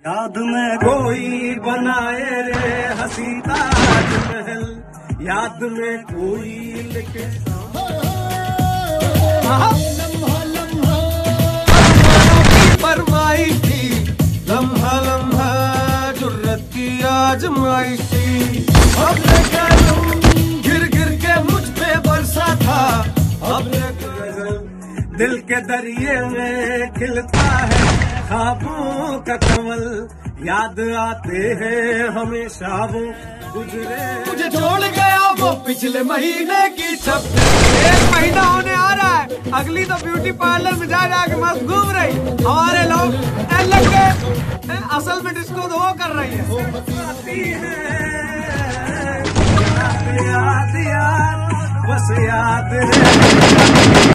याद में कोई बनाए रे हसी ताजमहल, याद में कोई लिखे फरमाई थी, लम्हा लम्हा जुर्रत की आजमाइशी। अब घिर घिर के मुझ पे बरसा था, अब दिल के दरिए में खिलता है ख्वाबों का कमल, याद आते हैं हमेशा वो गुजरे। मुझे छोड़ गया वो पिछले महीने की छप। 1 महीना होने आ रहा है, अगली तो ब्यूटी पार्लर में जा जाके मस्त घूम रही। हमारे लोग लग गए, असल में डिस्को तो वो कर रही है। याद याद याद बस याद है।